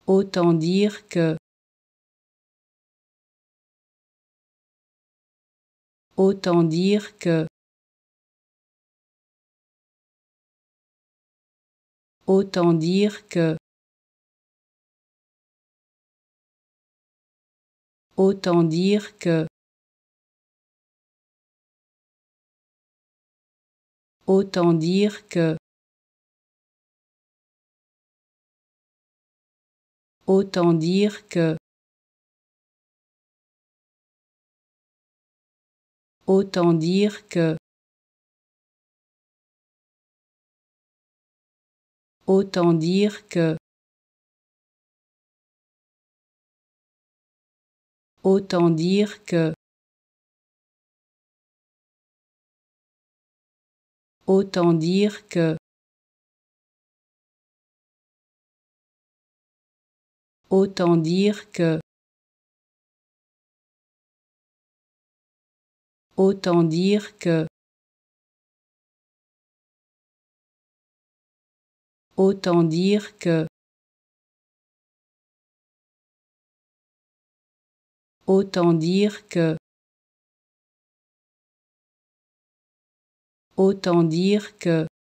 Autant dire que. Autant dire que. Autant dire que. Autant dire que. Autant dire que. Autant dire que. Autant dire que. Autant dire que. Autant dire que. Autant dire que. Autant dire que. Autant dire que. Autant dire que. Autant dire que. Autant dire que.